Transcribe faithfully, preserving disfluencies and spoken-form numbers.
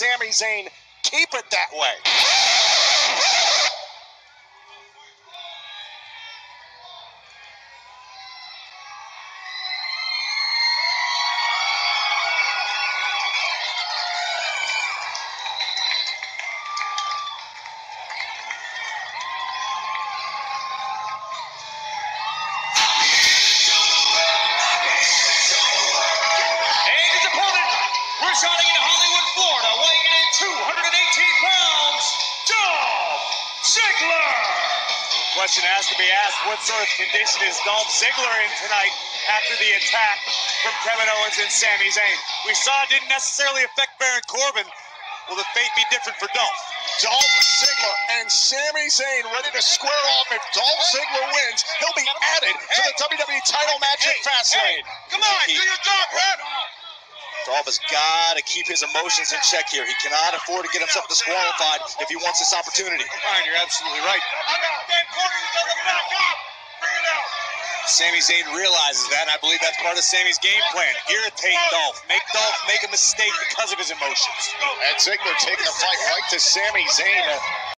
Sami Zayn keep it that way. Residing in Hollywood, Florida, weighing in at two hundred eighteen pounds, Dolph Ziggler. The question has to be asked, what sort of condition is Dolph Ziggler in tonight after the attack from Kevin Owens and Sami Zayn? We saw it didn't necessarily affect Baron Corbin. Will the fate be different for Dolph? Dolph Ziggler and Sami Zayn ready to square off. If Dolph Ziggler wins, he'll be added to the W W E title match at Fastlane. Come on, do your job, Brad. Dolph has got to keep his emotions in check here. He cannot afford to get himself disqualified if he wants this opportunity. Brian, you're absolutely right. Sami Zayn realizes that, and I believe that's part of Sami's game plan. Irritate Dolph. Make Dolph make a mistake because of his emotions. And Ziggler taking the fight right to Sami Zayn.